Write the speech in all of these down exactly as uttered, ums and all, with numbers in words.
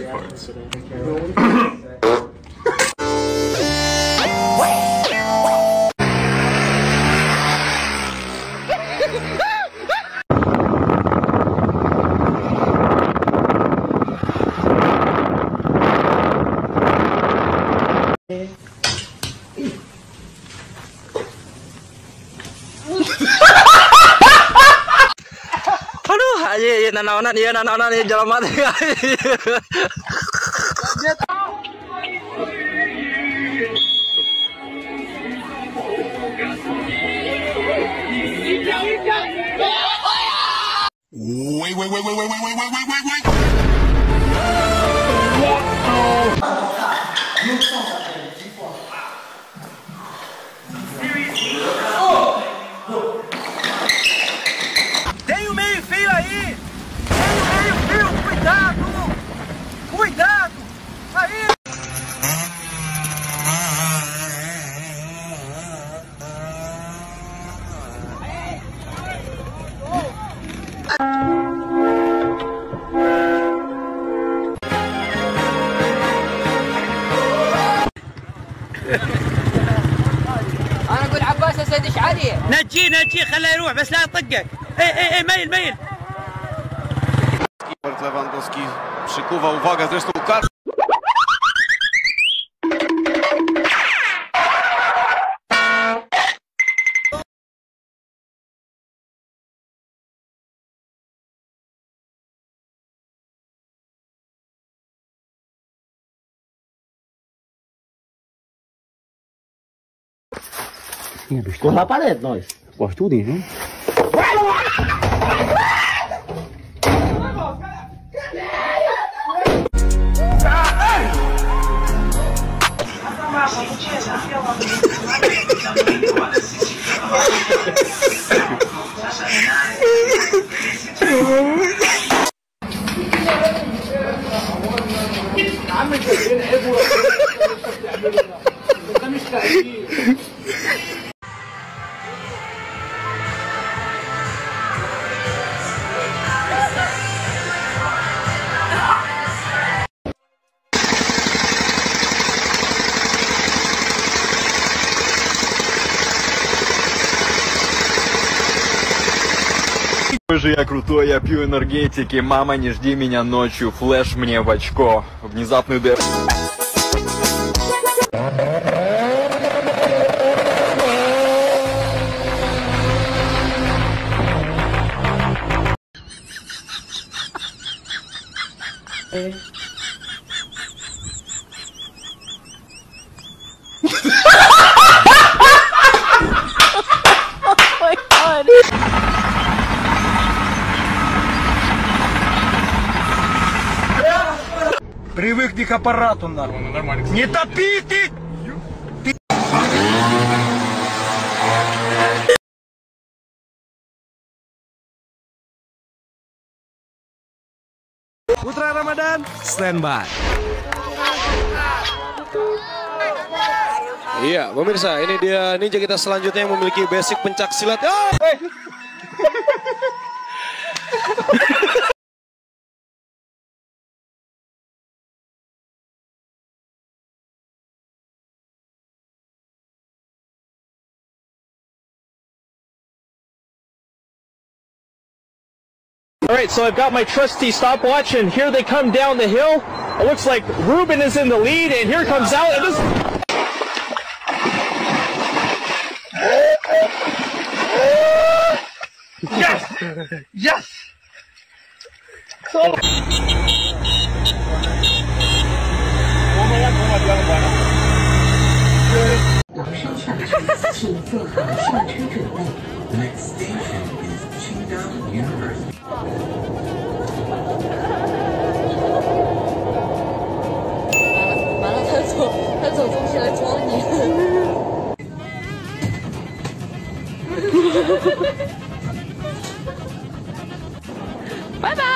parts. Aduh, aja ya nanaonan ya nanaonan ya jalan mati. Wait, wait, wait, wait, wait, wait, wait, wait, wait, wait, wait. Tem o meio-fio aí! Tem o meio-fio! Cuidado! Cuidado! Aí! انا اقول عباس اسدش عليه. نجيه نجيه خليه يروح بس لا يطقك. اي اي اي ميل ميل. Lewandowski przykuwa uwagę, zresztą kar... Corre na parede, nós. Corre tudo, hein? Какой же я крутой, я пью энергетики. Мама, не жди меня ночью, флэш мне в очко. Внезапный дэп. Привыкни к аппарату, нахуй. Ну, нормально. Не топи ты! Putra Ramadan, stand by. Iya, pemirsa, ini dia ninja kita selanjutnya yang memiliki basic pencak silat. Oh! Hey! Alright, so I've got my trusty stopwatch, and here they come down the hill. It looks like Ruben is in the lead, and here comes out, and this... Yes! Yes! Oh. Next station is Qingdao University. 完了，他走，他走东西来装你。拜拜。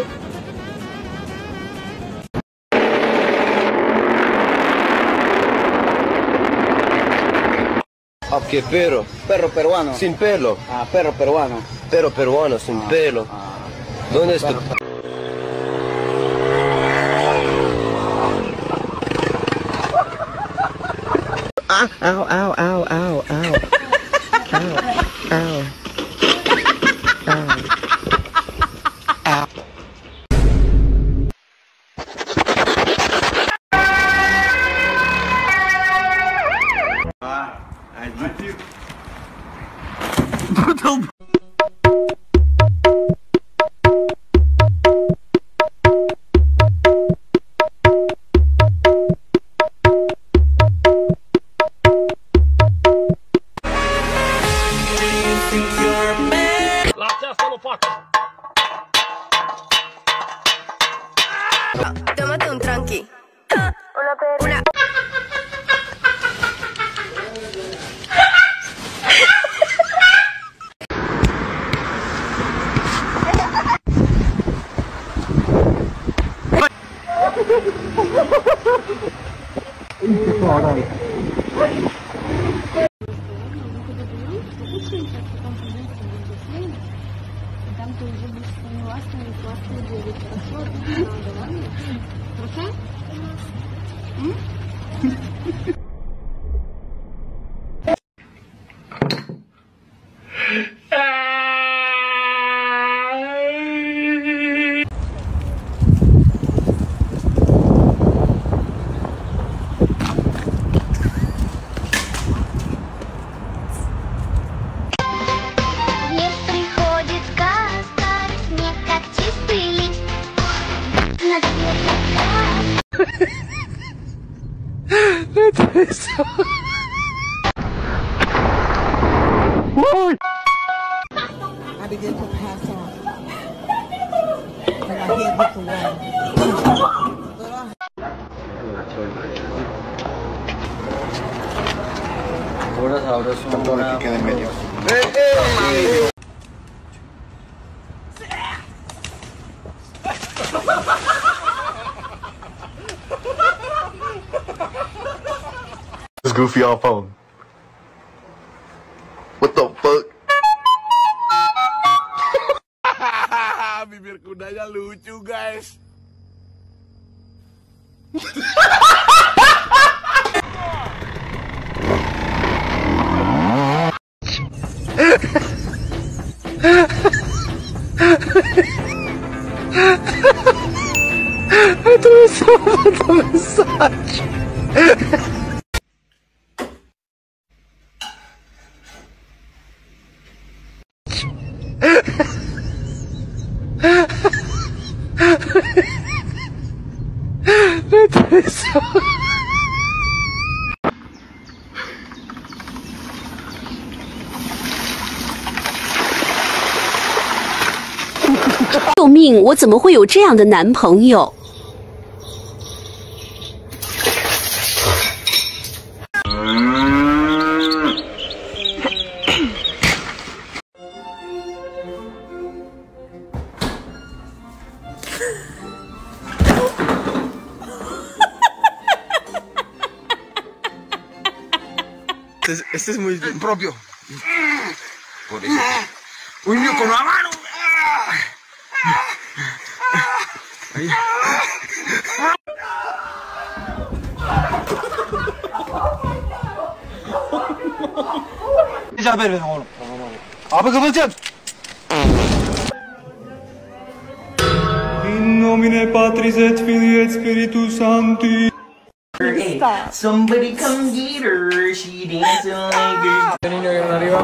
Ok, perro. Perro peruano. Sin pelo. Ah, perro peruano. Perro peruano, sin ah, pelo. Ah. ¿Dónde está? Ow, ow, ow, ow, ow. Ow, ow. Tómate un tranqui. Una. Там ты уже будешь согласна и классно делать. Хорошо? Надо, ладно? Хорошо? Мне приходит сказка, снег как чистый лист. На цвет I began to pass on. And my head hit the wall. Todo lo que queda en medio. This goofy on phone. What the fuck? Bibir kudanya lucu, guys. Itu sama mensagem. Itu 救命！我怎么会有这样的男朋友？ Este, este es muy propio. Por eso. ¡Uy, mío, con la mano! Ahí. İcap ver benim oğlum. Abi Kıvılcım. In nomine Patris et Filii et Spiritus Sancti. Stop. Somebody come get her. She dancing like a niño ahí arriba.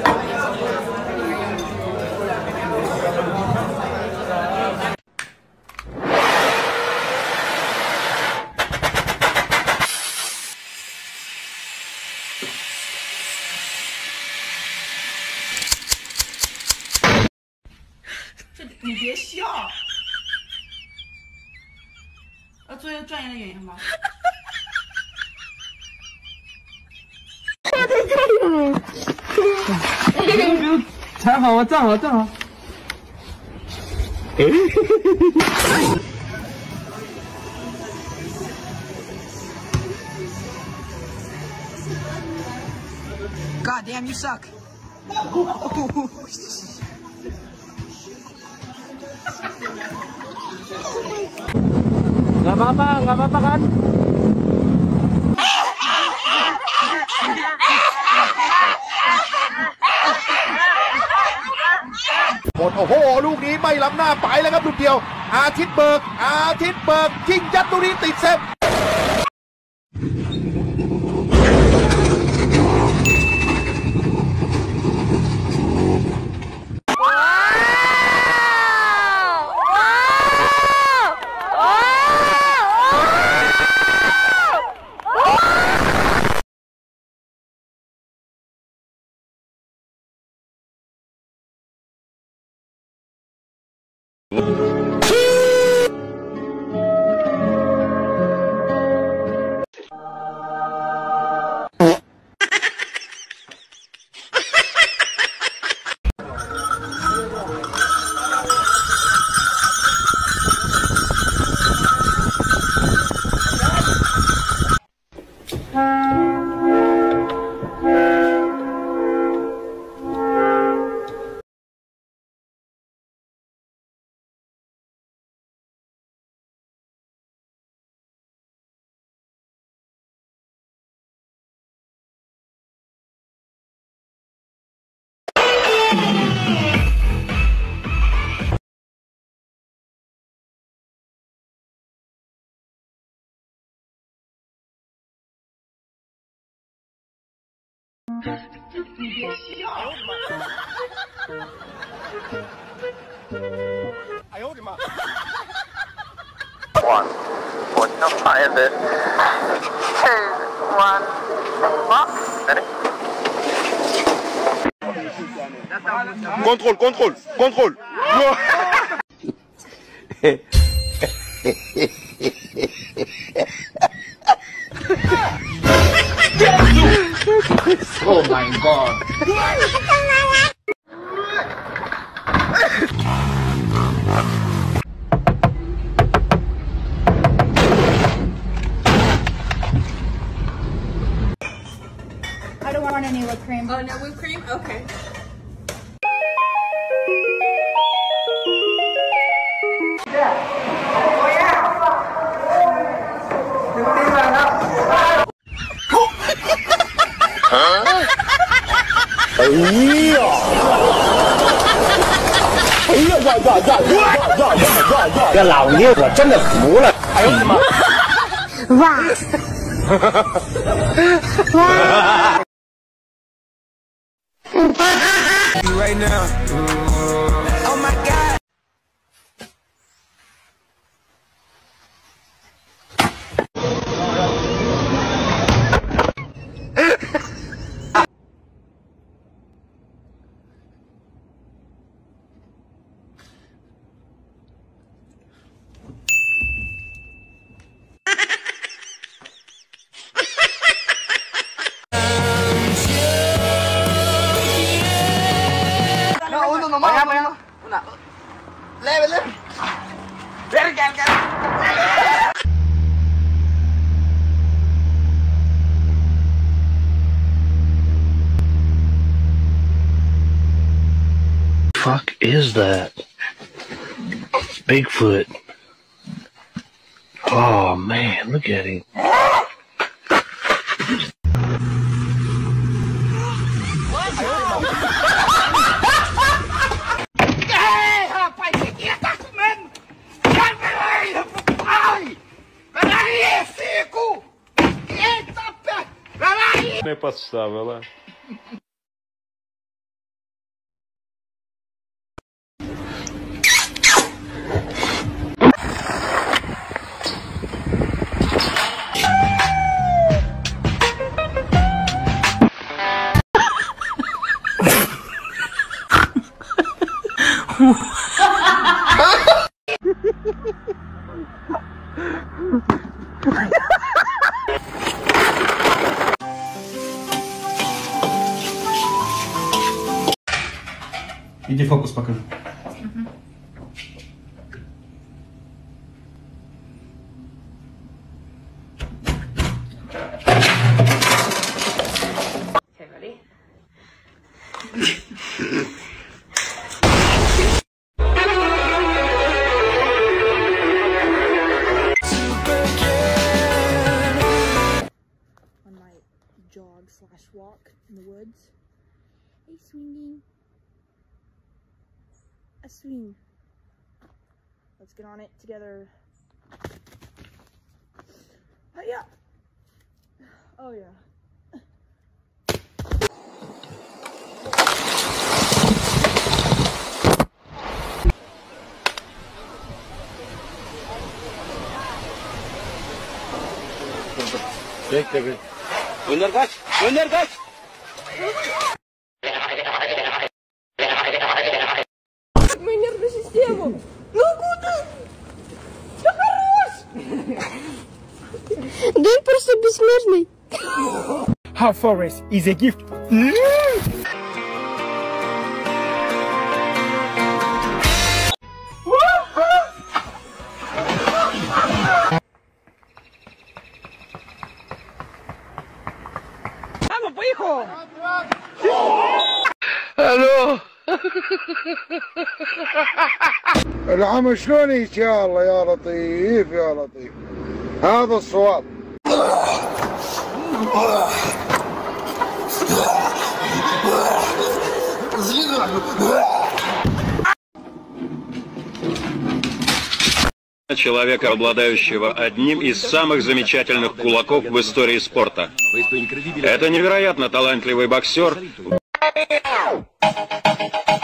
这你别笑，要做一个专业的演员吧。 站好，我站好，站好。God damn, you suck. Gak apa-apa, gak apa-apa kan? ดโอ้โหลูกนี้ไม่ล้ำหน้าไปแล้วครับลูกเดียวอาทิตย์เบิกอาทิตย์เบิกยิงยัดลูกนี้ติดเซฟ你别笑！ 哎呦我的妈 One, one, no, five it. Two, one, mark. Ready? Contrôle, contrôle, contrôle. Oh my god. I don't want any whipped cream. Oh, no whipped cream? Okay. Huh? 哎呀！哎呀呀呀呀呀呀呀呀呀！这老爷我真的服了！哎呦我的妈！哇！哇 Right now. Oh my god. Vaya, vaya. Una. Leve, leve. Verga, verga. Fuck is that? Bigfoot. Oh man, look at him. Не поставила. Иди фокус покажи. Okay, ready? On my jog slash walk in the woods. Hey, swinging. swing. Let's get on it together. Hi-ya! Oh yeah. Bekle bir. Önder kaç! Önder kaç! Мою нервную систему! Ну куда? Да хорош! Да он просто бессмертный. Half forest is a gift. الو العمى شلون ان شاء الله يا لطيف يا لطيف هذا الصواب. Человека, обладающего одним из самых замечательных кулаков в истории спорта. Это невероятно талантливый боксер.